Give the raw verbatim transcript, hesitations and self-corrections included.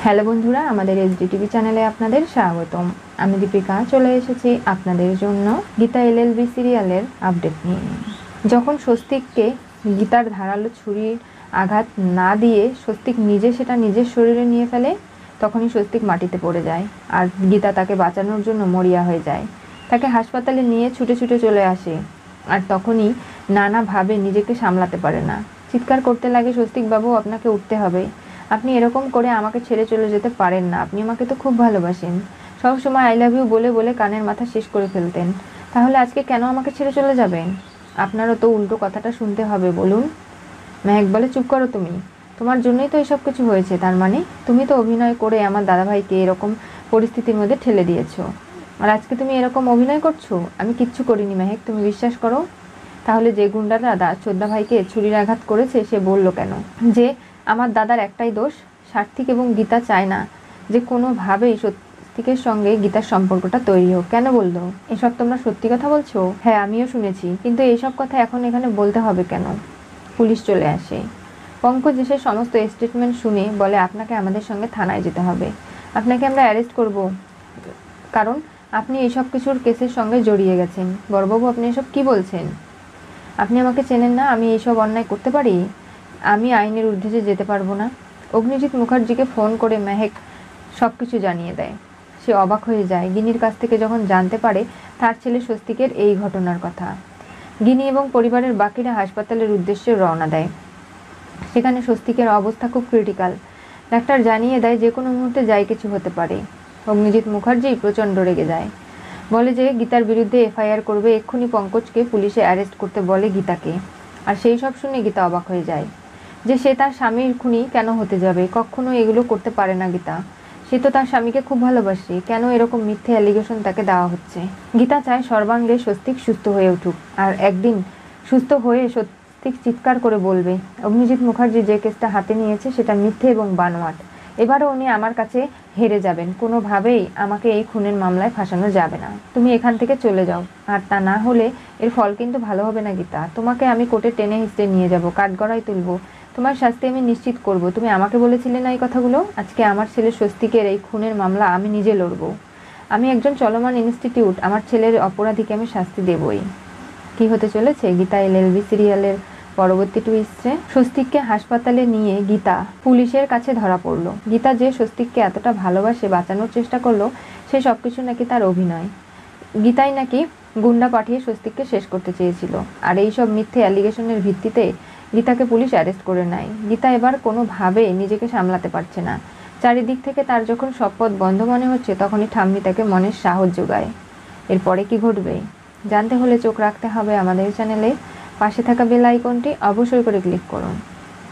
Hello বন্ধুরা, আমাদের SD TV চ্যানেলে আপনাদের স্বাগতম। আমি দীপিকা চলে এসেছি আপনাদের জন্য গীতা এলএলবি সিরিয়ালের আপডেট নিয়ে। যখন স্বস্তিককে গীতার ধারালো ছুরির আঘাত না দিয়ে স্বস্তিক নিজে সেটা নিজের শরীরে নিয়ে ফেলে, তখনই স্বস্তিক মাটিতে পড়ে যায় আর গীতা তাকে বাঁচানোর জন্য মরিয়া হয়ে যায়। তাকে হাসপাতালে নিয়ে ছুটে ছুটে চলে আসে আর তখনই নানাভাবে নিজেকে সামলাতে পারে না। চিৎকার করতে লাগে, স্বস্তিকবাবু আপনাকে উঠতে হবে, আপনি এরকম করে আমাকে ছেড়ে চলে যেতে পারেন না, আপনি আমাকে তো খুব ভালোবাসেন। সবসময় আই লাভ ইউ বলে বলে কানের মাথা শেষ করে ফেলতেন, তাহলে আজকে কেন আমাকে ছেড়ে চলে যাবেন? আপনারও তো উল্টো কথাটা শুনতে হবে, বলুন। মেহেক বলে, চুপ করো তুমি, তোমার জন্যই তো এসব কিছু হয়েছে। তার মানে তুমি তো অভিনয় করে আমার দাদাভাইকে এরকম পরিস্থিতির মধ্যে ঠেলে দিয়েছো, আর আজকে তুমি এরকম অভিনয় করছো। আমি কিচ্ছু করিনি মেহেক, তুমি বিশ্বাস করো। তাহলে যে গুন্ডাটা দা চোদ্দা ভাইকে ছুরির আঘাত করেছে সে বলল কেন যে আমার দাদার একটাই দোষ? সার্থিক এবং গীতা চায় না যে কোনোভাবেই স্বস্তিকের সঙ্গে গীতার সম্পর্কটা তৈরি হোক। কেন বললো এসব? তোমরা সত্যি কথা বলছো? হ্যাঁ, আমিও শুনেছি, কিন্তু এইসব কথা এখন এখানে বলতে হবে কেন? পুলিশ চলে আসে। পঙ্কজ এসে সমস্ত স্টেটমেন্ট শুনে বলে, আপনাকে আমাদের সঙ্গে থানায় যেতে হবে, আপনাকে আমরা অ্যারেস্ট করব, কারণ আপনি এইসব কিছুর কেসের সঙ্গে জড়িয়ে গেছেন। বড়বাবু, আপনি এসব কি বলছেন? আপনি আমাকে চেনেন না, আমি এইসব অন্যায় করতে পারি? আমি আইনের ঊর্ধ্বে যেতে পারবো না। অগ্নিজিৎ মুখার্জিকে ফোন করে মেহেক সব কিছু জানিয়ে দেয়। সে অবাক হয়ে যায় গিনির কাছ থেকে যখন জানতে পারে তার ছেলে স্বস্তিকের এই ঘটনার কথা। গিনি এবং পরিবারের বাকিরা হাসপাতালের উদ্দেশ্যে রওনা দেয়। সেখানে স্বস্তিকের অবস্থা খুব ক্রিটিক্যাল। ডাক্তার জানিয়ে দেয় যে কোনো মুহূর্তে যাই কিছু হতে পারে। অগ্নিজিৎ মুখার্জি প্রচণ্ড রেগে যায়, বলে যে গীতার বিরুদ্ধে এফআইআর করবে, এক্ষুনি পঙ্কজকে পুলিশে অ্যারেস্ট করতে বলে গীতাকে। আর সেই সব শুনে গীতা অবাক হয়ে যায় যে সে তার স্বামীর খুনি কেন হতে যাবে। কখনো এগুলো করতে পারে না গীতা, সে তো তার স্বামীকে খুব ভালোবাসে। কেন এরকম মিথ্যে অ্যালিগেশন তাকে দেওয়া হচ্ছে? গীতা চায় সর্বাঙ্গে স্বস্তিক সুস্থ হয়ে উঠুক, আর একদিন সুস্থ হয়ে স্বস্তিক চিৎকার করে বলবে অগ্নিজিৎ মুখার্জি যে কেসটা হাতে নিয়েছে সেটা মিথ্যে এবং বানোয়াট। এবারও উনি আমার কাছে হেরে যাবেন, কোনোভাবেই আমাকে এই খুনের মামলায় ফাঁসানো যাবে না। তুমি এখান থেকে চলে যাও, আর তা না হলে এর ফল কিন্তু ভালো হবে না গীতা। তোমাকে আমি কোর্টে টেনে হিঁচড়ে নিয়ে যাব, কাঠগড়ায় তুলব, তোমার শাস্তি আমি নিশ্চিত করব। তুমি আমাকে বলেছিলে না এই কথাগুলো? আজকে আমার ছেলে স্বস্তিকের এই খুনের মামলা আমি নিজে লড়ব। আমি একজন চলমান ইনস্টিটিউট, আমার ছেলের অপরাধীকে আমি শাস্তি দেবই। কি হতে চলেছে গীতা এলএলবি সিরিয়ালের পরবর্তী টুইস্টে? স্বস্তিককে হাসপাতালে নিয়ে গীতা পুলিশের কাছে ধরা পড়লো। গীতা যে স্বস্তিককে এতটা ভালোবাসে, বাঁচানোর চেষ্টা করলো, সে সব কিছু নাকি তার অভিনয়। গীতাই নাকি গুন্ডা পাঠিয়ে স্বস্তিককে শেষ করতে চেয়েছিল, আর এইসব মিথ্যে অ্যালিগেশনের ভিত্তিতে গীতাকে পুলিশ অ্যারেস্ট করে নেয়। গীতা এবার কোনোভাবে নিজেকে সামলাতে পারছে না। চারিদিক থেকে তার যখন সব পথ বন্ধ মনে হচ্ছে, তখনই ঠাম্মি তাকে মনের সাহস যোগায়। এরপরে কি ঘটবে জানতে হলে চোখ রাখতে হবে আমাদের চ্যানেলে। পাশে থাকা বেল আইকনটি অবশ্যই করে ক্লিক করুন।